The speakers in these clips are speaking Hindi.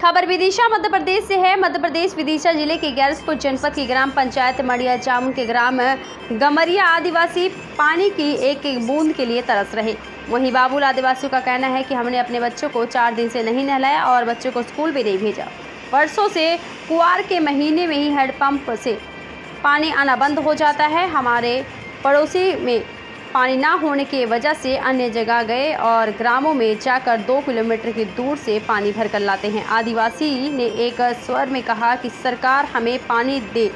खबर विदिशा मध्य प्रदेश से है। मध्य प्रदेश विदिशा जिले के ग्यारसपुर जनपद की ग्राम पंचायत मड़िया जामुन के ग्राम गमरिया आदिवासी पानी की एक एक बूंद के लिए तरस रहे। वहीं बाबुल आदिवासियों का कहना है कि हमने अपने बच्चों को 4 दिन से नहीं नहलाया और बच्चों को स्कूल भी नहीं भेजा। वर्षों से कुआर के महीने में ही हैंडपंप से पानी आना बंद हो जाता है। हमारे पड़ोसी में पानी ना होने की वजह से अन्य जगह गए और ग्रामों में जाकर 2 किलोमीटर की दूर से पानी भर कर लाते हैं। आदिवासी ने एक स्वर में कहा कि सरकार हमें पानी दे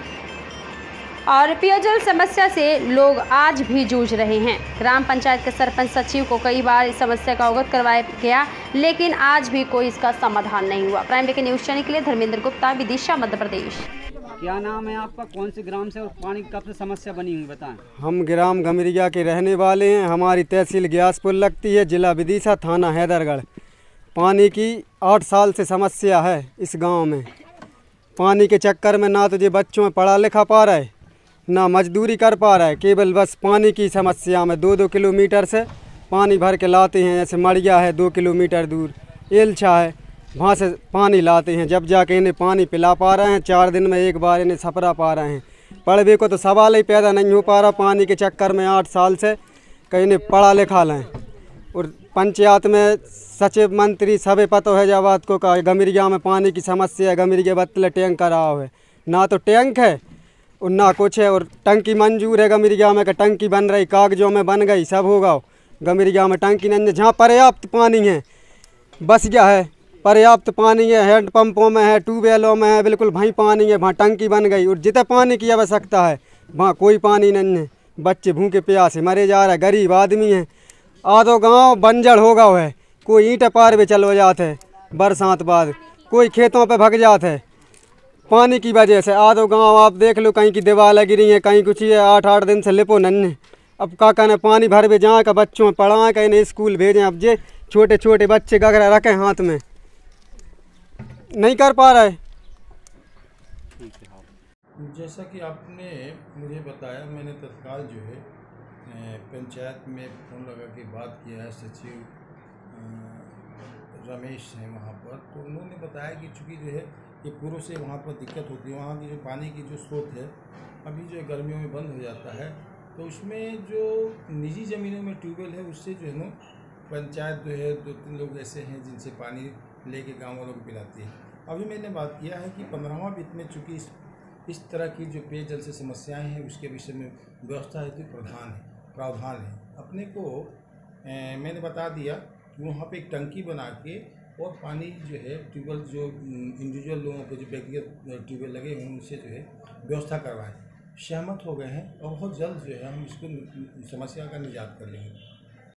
और पेयजल समस्या से लोग आज भी जूझ रहे हैं। ग्राम पंचायत के सरपंच सचिव को कई बार इस समस्या का अवगत करवाया गया, लेकिन आज भी कोई इसका समाधान नहीं हुआ। प्राइम वीके न्यूज़ चैनल के लिए धर्मेंद्र गुप्ता, विदिशा मध्य प्रदेश। क्या नाम है आपका, कौन से ग्राम से और पानी की कब से समस्या बनी हुई बताएं? हम ग्राम गमरिया के रहने वाले हैं। हमारी तहसील ग्यासपुर लगती है, जिला विदिशा, थाना हैदरगढ़। पानी की 8 साल से समस्या है इस गांव में। पानी के चक्कर में ना तो ये बच्चों में पढ़ा लिखा पा रहा है, ना मजदूरी कर पा रहा है। केवल बस पानी की समस्या में 2-2 किलोमीटर से पानी भर के लाते हैं। जैसे मड़िया है 2 किलोमीटर दूर, एलछा है, वहाँ से पानी लाते हैं। जब जाके इन्हें पानी पिला पा रहे हैं। 4 दिन में एक बार इन्हें सपरा पा रहे हैं। पढ़वे को तो सवाल ही पैदा नहीं हो पा रहा। पानी के चक्कर में 8 साल से कहीं इन्हें पढ़ा लिखा लें। और पंचायत में सचिव मंत्री सभी पता है जब बात को कहा गमरिया में पानी की समस्या है। गमरिया बतले टैंक करा हुआ है, ना तो टैंक है और ना कुछ है। और टंकी मंजूर है गमरिया में, टंकी बन रही, कागजों में बन गई, सब होगा। गमरिया में टंकी नहीं, जहाँ पर्याप्त पानी है बस क्या है, पर्याप्त पानी है, हैंडपंपों में है, ट्यूबवेलों में है, बिल्कुल वहीं पानी है। वहाँ टंकी बन गई और जितना पानी की आवश्यकता है वहाँ कोई पानी नहीं है। बच्चे भूखे प्यासे मरे जा रहे हैं, गरीब आदमी हैं। आधो गांव बंजर हो गया है। कोई ईंट पार भी चलो जाते है बरसात बाद, कोई खेतों पे भग जाते है पानी की वजह से। आधो गांव आप देख लो, कहीं की दीवार गिरी है, कहीं कुछ है। 8-8 दिन से लिपो नन्हे। अब काका ने पानी भर भी जहाँ का बच्चों में पढ़ाएं, कहीं ने स्कूल भेजें। अब जे छोटे छोटे बच्चे गगरा रखें हाथ में, नहीं कर पा रहा है। जैसा कि आपने मुझे बताया, मैंने तत्काल जो है पंचायत में फ़ोन लगा के बात किया है। सचिव रमेश हैं वहाँ पर, तो उन्होंने बताया कि चूँकि जो है ये पूर्व से वहाँ पर दिक्कत होती है। वहाँ की जो पानी की जो स्रोत है अभी जो गर्मियों में बंद हो जाता है, तो उसमें जो निजी ज़मीनों में ट्यूबवेल है उससे जो है ना पंचायत जो है 2-3 लोग ऐसे हैं जिनसे पानी लेके गाँव वालों को पिलाती है। अभी मैंने बात किया है कि 15वां वित्त में चूँकि इस तरह की जो पेयजल से समस्याएं हैं उसके विषय में व्यवस्था हेतु प्रावधान है। अपने को मैंने बता दिया कि वहाँ पे एक टंकी बना के और पानी जो है ट्यूबवेल जो इंडिविजुअल लोगों को जो व्यक्तिगत ट्यूबवेल लगे हैं उनसे जो है व्यवस्था करवाएं। सहमत हो गए हैं और बहुत जल्द जो है हम इसको समस्या का निजात कर लेंगे।